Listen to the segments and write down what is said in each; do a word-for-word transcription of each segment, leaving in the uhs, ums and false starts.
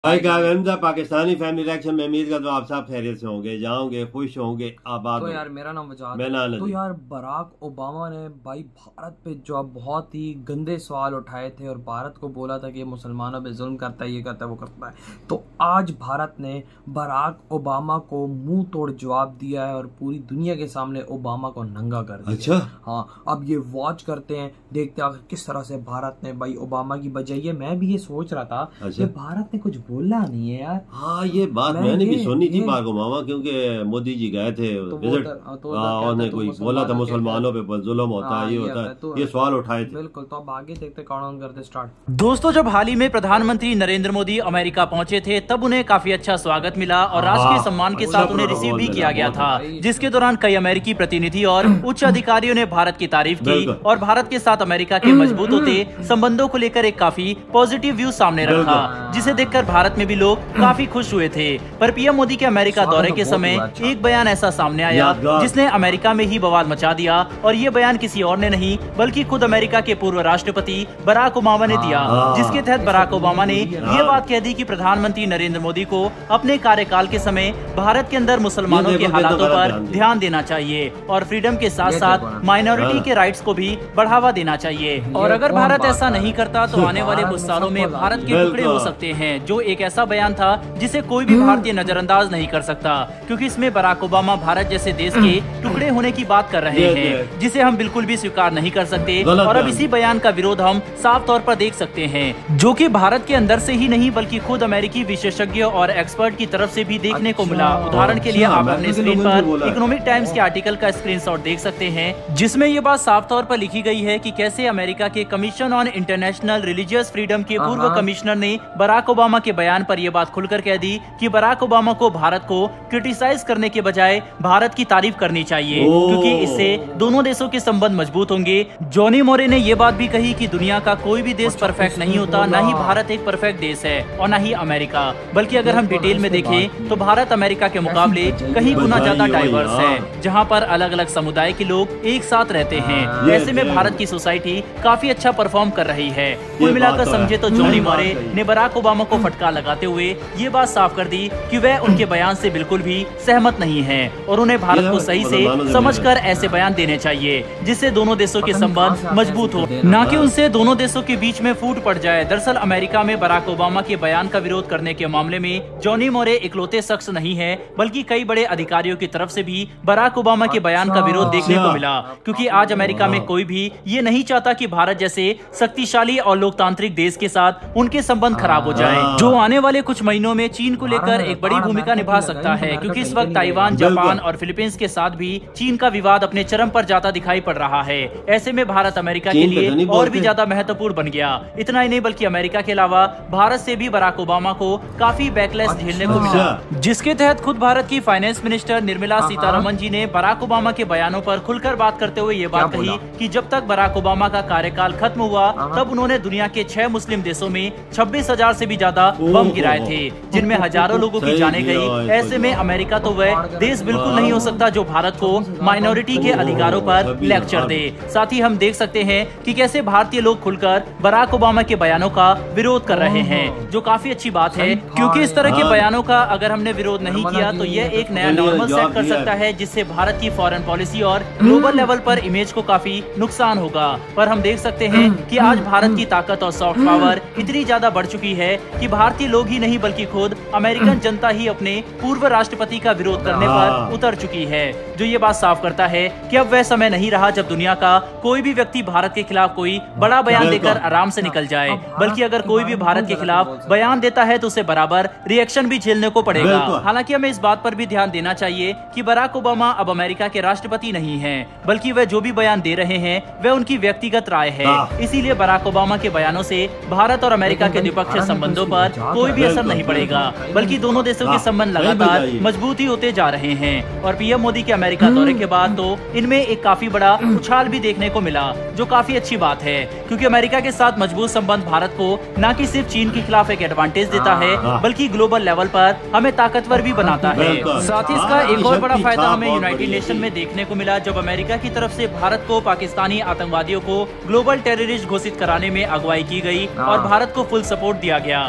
भाई क्या Pakistani family election में उम्मीद करता हूँ आप सब खैरियत से होंगे, जाओगे, खुश होंगे, आबाद। तो यार मेरा नाम वजाद मैं है। तो यार बराक ओबामा ने भाई भारत पे जो बहुत ही गंदे सवाल उठाए थे और भारत को बोला था कि ये मुसलमानों पे जुल्म करता है, ये करता है, वो करता है। तो आज भारत ने बराक ओबामा को मुंह तोड़ जवाब दिया है और पूरी दुनिया के सामने ओबामा को नंगा कर दिया। अच्छा हाँ, अब ये वॉच करते हैं, देखते हैं किस तरह से भारत ने भाई ओबामा की बजाई है। मैं भी ये सोच रहा था कि भारत ने कुछ बोला नहीं है यार। हाँ, ये बात मैं मैंने भी सुनी थी बराक ओबामा, क्योंकि मोदी जी गए थे विजिट, उन्होंने कोई बोला था मुसलमानों पे जुल्म होता है, ये होता है, ये सवाल उठाए थे। बिल्कुल। तो अब आगे देखते कौन करते स्टार्ट। दोस्तों, जब हाल ही में प्रधानमंत्री नरेंद्र मोदी अमेरिका पहुंचे थे तब उन्हें काफी अच्छा स्वागत मिला और राष्ट्रीय सम्मान के साथ उन्हें रिसीव भी किया गया था, जिसके दौरान कई अमेरिकी प्रतिनिधि और उच्च अधिकारियों ने भारत की तारीफ की और भारत के साथ अमेरिका के मजबूत होते संबंधों को लेकर एक काफी पॉजिटिव व्यू सामने रखा, जिसे देखकर भारत में भी लोग काफी खुश हुए थे। पर पीएम मोदी के अमेरिका दौरे के समय एक बयान ऐसा सामने आया जिसने अमेरिका में ही बवाल मचा दिया, और ये बयान किसी और ने नहीं बल्कि खुद अमेरिका के पूर्व राष्ट्रपति बराक ओबामा ने दिया, जिसके तहत बराक ओबामा ने ये बात कह दी कि प्रधानमंत्री नरेंद्र मोदी को अपने कार्यकाल के समय भारत के अंदर मुसलमानों के हालातों पर ध्यान देना चाहिए और फ्रीडम के साथ साथ माइनॉरिटी के राइट्स को भी बढ़ावा देना चाहिए। और अगर भारत ऐसा नहीं करता तो आने वाले कुछ सालों में भारत के टुकड़े हो सकते हैं, जो एक ऐसा बयान था जिसे कोई भी भारतीय नजरअंदाज नहीं कर सकता, क्योंकि इसमें बराक ओबामा भारत जैसे देश के टुकड़े होने की बात कर रहे हैं, जिसे हम बिल्कुल भी स्वीकार नहीं कर सकते। और अब इसी बयान का विरोध हम साफ तौर पर देख सकते हैं, जो कि भारत के अंदर से ही नहीं बल्कि खुद अमेरिकी विशेषज्ञ और एक्सपर्ट की तरफ से भी देखने को मिला। उदाहरण के लिए आप अपने स्क्रीन पर इकोनॉमिक टाइम्स के आर्टिकल का स्क्रीनशॉट देख सकते हैं, जिसमें ये बात साफ तौर पर लिखी गई है कि कैसे अमेरिका के commission on international religious freedom के पूर्व कमिश्नर ने बराक ओबामा के बयान पर यह बात खुलकर कह दी कि बराक ओबामा को भारत को क्रिटिसाइज करने के बजाय भारत की तारीफ करनी चाहिए, क्योंकि इससे दोनों देशों के संबंध मजबूत होंगे। जॉनी मोरे ने यह बात भी कही कि दुनिया का कोई भी देश परफेक्ट नहीं होता, न ही भारत एक परफेक्ट देश है और न ही अमेरिका, बल्कि अगर हम डिटेल में देखें तो भारत अमेरिका के मुकाबले कहीं गुना ज्यादा डाइवर्स है, जहाँ पर अलग अलग समुदाय के लोग एक साथ रहते हैं। ऐसे में भारत की सोसाइटी काफी अच्छा परफॉर्म कर रही है। कुल मिलाकर समझे तो जॉनी मोरे ने बराक ओबामा को फटकार लगाते हुए ये बात साफ कर दी कि वह उनके बयान से बिल्कुल भी सहमत नहीं है और उन्हें भारत को सही से समझकर ऐसे बयान देने चाहिए जिससे दोनों देशों के संबंध मजबूत हो, न कि उनसे दोनों देशों के बीच में फूट पड़ जाए। दरअसल अमेरिका में बराक ओबामा के बयान का विरोध करने के मामले में जॉनी मोरे इकलौते शख्स नहीं है, बल्कि कई बड़े अधिकारियों की तरफ से भी बराक ओबामा के बयान का विरोध देखने को मिला, क्योंकि आज अमेरिका में कोई भी ये नहीं चाहता कि भारत जैसे शक्तिशाली और लोकतांत्रिक देश के साथ उनके संबंध खराब हो जाएं, जो आने वाले कुछ महीनों में चीन को लेकर एक बड़ी भूमिका निभा सकता है, क्योंकि इस वक्त ताइवान, जापान और फिलीपींस के साथ भी चीन का विवाद अपने चरम पर जाता दिखाई पड़ रहा है। ऐसे में भारत अमेरिका के लिए और भी ज्यादा महत्वपूर्ण बन गया। इतना ही नहीं बल्कि अमेरिका के अलावा भारत से भी बराक ओबामा को काफी बैकलैश झेलने को मिला, जिसके तहत खुद भारत की फाइनेंस मिनिस्टर निर्मला सीतारमण जी ने बराक ओबामा के बयानों पर खुलकर बात करते हुए ये बात कही कि जब तक बराक ओबामा का कार्यकाल खत्म हुआ तब उन्होंने दुनिया के छह मुस्लिम देशों में छब्बीस हजार से भी ज्यादा बम गिराए थे, जिनमें हजारों लोगों की जाने गई। ऐसे में अमेरिका तो वह देश बिल्कुल नहीं हो सकता जो भारत को माइनॉरिटी के अधिकारों पर लेक्चर दे। साथ ही हम देख सकते हैं कि कैसे भारतीय लोग खुलकर बराक ओबामा के बयानों का विरोध कर रहे हैं, जो काफी अच्छी बात है, क्योंकि इस तरह के बयानों का अगर हमने विरोध नहीं किया तो यह एक नया नॉर्मल सेट कर सकता है, जिससे भारत की फॉरेन पॉलिसी और ग्लोबल लेवल पर इमेज को काफी नुकसान होगा। पर हम देख सकते हैं कि आज भारत की ताकत और सॉफ्ट पावर इतनी ज्यादा बढ़ चुकी है कि भारतीय लोग ही नहीं बल्कि खुद अमेरिकन जनता ही अपने पूर्व राष्ट्रपति का विरोध करने पर उतर चुकी है, जो ये बात साफ करता है कि अब वह समय नहीं रहा जब दुनिया का कोई भी व्यक्ति भारत के खिलाफ कोई बड़ा बयान देकर आराम से निकल जाए, बल्कि अगर कोई भी भारत के खिलाफ बयान देता है तो उसे बराबर रिएक्शन भी झेलने को पड़ेगा। हालांकि हमें इस बात पर भी ध्यान देना चाहिए कि बराक ओबामा अब अमेरिका के राष्ट्रपति नहीं है, बल्कि वह जो भी बयान दे रहे हैं वह उनकी व्यक्तिगत राय है। इसीलिए बराक ओबामा के बयानों से भारत और अमेरिका के द्विपक्षीय संबंधों पर कोई भी असर नहीं पड़ेगा, बल्कि दोनों देशों के संबंध लगातार मजबूत ही होते जा रहे हैं। और पीएम मोदी के अमेरिका दौरे के बाद तो इनमें एक काफी बड़ा उछाल भी देखने को मिला, जो काफी अच्छी बात है, क्योंकि अमेरिका के साथ मजबूत संबंध भारत को न कि सिर्फ चीन के खिलाफ एक एडवांटेज देता है, बल्कि ग्लोबल लेवल पर हमें ताकतवर भी बनाता है। साथ ही इसका एक और बड़ा फायदा हमें यूनाइटेड नेशन में देखने को मिला, जब अमेरिका की तरफ से भारत को पाकिस्तानी आतंकवादियों को ग्लोबल टेररिस्ट घोषित कराने में अगुवाई की गई और भारत को फुल सपोर्ट दिया गया। साथ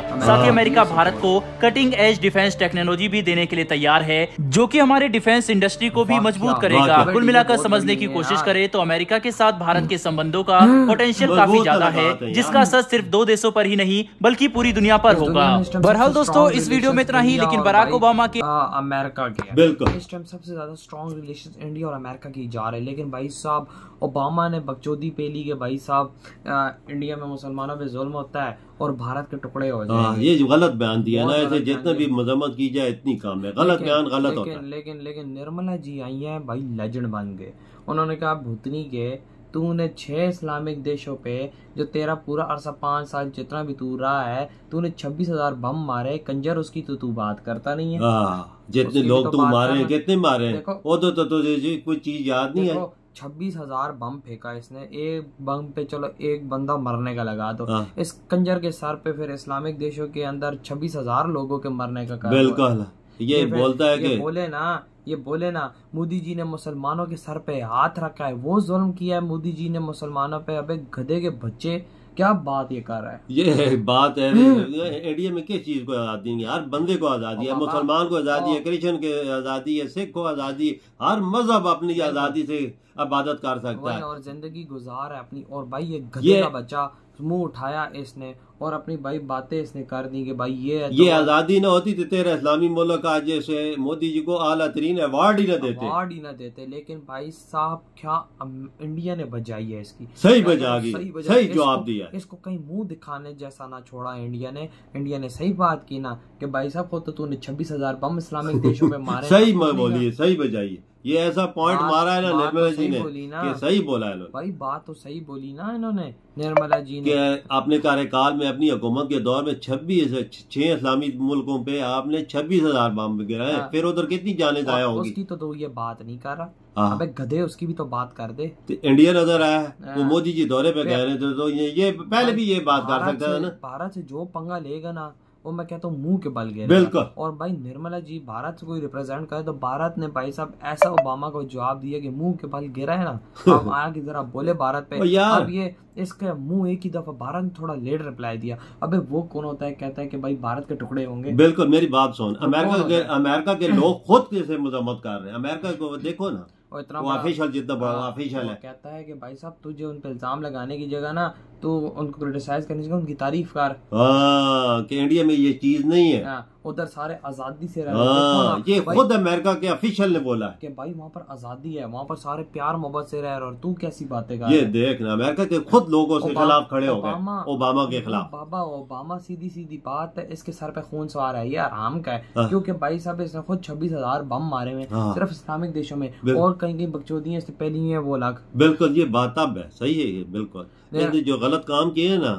साथ ही अमेरिका भारत को कटिंग एज डिफेंस टेक्नोलॉजी भी देने के लिए तैयार है, जो कि हमारे डिफेंस इंडस्ट्री को भी मजबूत करेगा। कुल मिलाकर समझने की कोशिश करें तो अमेरिका के साथ भारत के संबंधों का पोटेंशियल काफी ज्यादा है, जिसका असर सिर्फ दो देशों पर ही नहीं बल्कि पूरी दुनिया पर होगा। बहरहाल दोस्तों, इस वीडियो में इतना ही, लेकिन बराक ओबामा के अमेरिका के बिल्कुल इस टाइम सबसे ज्यादा स्ट्रॉन्ग रिलेशन इंडिया और अमेरिका की जा रहे हैं। लेकिन भाई साहब ओबामा ने बकचोदी पेली के भाई साहब इंडिया में मुसलमानों पे जुल्म होता है और भारत के टुकड़े हो जाए, ये जो गलत बयान दिया ना, ऐसे जितना भी मजम्मत की जाए इतनी कम है, गलत बयान गलत होता है। लेकिन लेकिन निर्मला जी आई हैं भाई, लेजेंड बन गए। उन्होंने कहा भूतनी के तूने छह इस्लामिक देशों पे जो तेरा पूरा अरसा पांच साल जितना भी तू रहा है, तूने छब्बीस हजार बम मारे, कंजर उसकी तो तू बात करता नहीं है। जितने लोग तू मारे कितने मारे वो तो तुझे कोई चीज याद नहीं है। छब्बीस हजार बम फेंका इसने, एक बम पे चलो एक बंदा मरने का लगा दो, इस कंजर के सर पे फिर इस्लामिक देशों के अंदर छब्बीस हजार लोगों के मरने का कारण। बिल्कुल ये बोलता है कि बोले ना ये बोले ना मोदी जी ने मुसलमानों के सर पे हाथ रखा है, वो जुल्म किया है मोदी जी ने मुसलमानों पे। अबे गधे के बच्चे, क्या बात ये कर रहा है? ये बात है इंडिया में किस चीज को आजादी नहीं, हर बंदे को आजादी है, मुसलमान को आजादी है, क्रिश्चियन को आजादी है, सिख को आजादी है, हर मजहब अपनी आजादी से इबादत कर सकता है और जिंदगी गुजार है अपनी। और भाई ये गधे का बच्चा मुंह उठाया इसने और अपनी भाई बातें इसने कर दी कि भाई ये ये तो आजादी ना होती तो तेरा इस्लामी मुल्क आज जैसे मोदी जी को आला तरीन अवार्ड ही ना देते अवार्ड ही ना देते। लेकिन भाई साहब क्या इंडिया ने बजाई है इसकी, सही बजा गई, सही जवाब दिया। इसको कहीं मुंह दिखाने जैसा ना छोड़ा इंडिया ने। इंडिया ने सही बात की ना कि भाई साहब को तो तूने छब्बीस हजार बम इस्लामिक देशों में मारे। सही बोलिए, सही बजाई, ये ऐसा पॉइंट मारा है ना निर्मला जी ने कि सही बोला है भाई, बात तो सही बोली ना इन्होंने निर्मला जी ने। अपने कार्यकाल में अपनी हुकूमत के दौर में छब्बीस छह इस्लामी मुल्कों पे आपने छब्बीस हजार बम गिराए, फिर उधर कितनी जाने जाया होगी। उसकी तो, तो ये बात नहीं कर रहा, अबे गधे उसकी भी तो बात कर दे। तो इंडिया नजर आया, वो मोदी जी दौरे पे गए थे तो ये, ये पहले भी ये बात कर सकता है ना। भारत से जो पंगा लेगा ना वो मैं कहता हूँ मुंह के बल गए। बिल्कुल। और भाई निर्मला जी भारत से कोई रिप्रेजेंट करे तो भारत ने भाई साहब ऐसा ओबामा को जवाब दिया कि मुंह के बल गिरा है ना। अब आया कि जरा बोले भारत पे, अब ये इसके मुंह एक ही दफा भारत ने थोड़ा लेट रिप्लाई दिया। अबे वो कौन होता है कहता है कि भाई भारत के टुकड़े होंगे। बिल्कुल, मेरी बात सुन, अमेरिका के अमेरिका के लोग खुद कैसे मजम्मत कर रहे हैं। अमेरिका को देखो ना, और इतना ऑफिशियल जितना बड़ा ऑफिशियल है, कहता है कि भाई साहब तुझे उन पे इल्जाम लगाने की जगह ना तो उनको क्रिटिसाइज करने की जगह उनकी तारीफ कर। हाँ, कि इंडिया में ये चीज नहीं है, उधर सारे आजादी से रह रहे। ये खुद अमेरिका के ऑफिशियल ने बोला है कि भाई वहाँ पर आजादी है, वहाँ पर सारे प्यार मोहब्बत से रह रहे और तू कैसी बातें कर। ये देख ना, अमेरिका के खुद लोगों के खिलाफ खड़े हो गए, ओबामा के खिलाफ। बाबा ओबामा सीधी सीधी बात है, इसके सर पे खून सवार है, ये आराम का है। क्योंकि भाई साहब इसने खुद छब्बीस हजार बम मारे हुए सिर्फ इस्लामिक देशों में, और कहीं कहीं बकचोदी इससे पहली है वो अलग। बिल्कुल, ये बात अब है, सही है ये बिल्कुल। जो गलत काम किए ना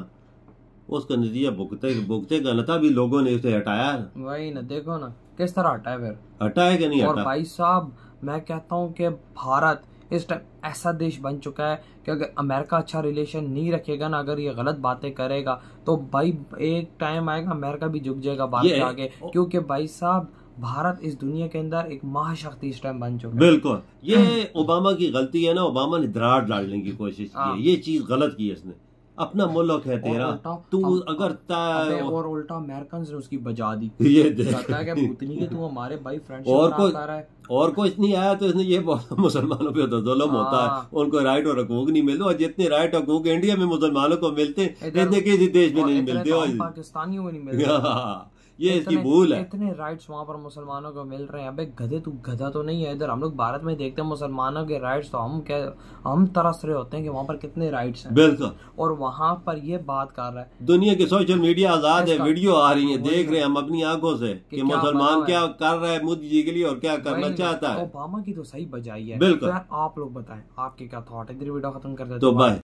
उसका नतीजा भुगते भुगतेगा ना, तभी लोगों ने उसे हटाया है। वही ना, देखो ना किस तरह हटाया, फिर हटाया कि नहीं हटाया। और भाई साहब मैं कहता हूँ कि भारत इस टाइम ऐसा देश बन चुका है कि अगर अमेरिका अच्छा रिलेशन नहीं रखेगा ना, अगर ये गलत बातें करेगा तो भाई एक टाइम आएगा अमेरिका भी झुक जाएगा भारत के आगे। क्योंकि भाई साहब भारत इस दुनिया के अंदर एक महाशक्ति इस टाइम बन चुका है। बिल्कुल, ये ओबामा की गलती है ना, ओबामा ने दरार डालने की कोशिश की है, ये चीज गलत की है इसने। अपना मुल्क है तेरा, तू अगर और उल्टा अमेरिकन ने उसकी बजा दी। ये कहता है कि भूतनी के तू हमारे भाई फ्रेंड और को और कुछ नहीं आया तो इसने ये मुसलमानों पे तो जुल्म होता है, उनको राइट और हकूक नहीं मिलते, और जितने राइट हकूक इंडिया में मुसलमानों को मिलते इतने किसी देश में नहीं मिलते, पाकिस्तानियों में नहीं मिलते। ये इसकी भूल है। इतने राइट्स वहाँ पर मुसलमानों को मिल रहे हैं। अबे गधे, तू गधा तो नहीं है। इधर हम लोग भारत में देखते हैं मुसलमानों के राइट्स तो हम क्या हम तरस रहे होते हैं कि वहाँ पर कितने राइट्स हैं। बिल्कुल, और वहाँ पर ये बात कर रहा है। दुनिया की सोशल मीडिया आजाद है, वीडियो आ रही है, देख रहे हैं हम अपनी आंखों से कि मुसलमान क्या कर रहा है मोदी जी के लिए और क्या करना चाहता है। ओबामा की तो सही बजाई है। बिल्कुल, आप लोग बताएं आपके क्या थॉट है। वीडियो खत्म कर देते तो बाय।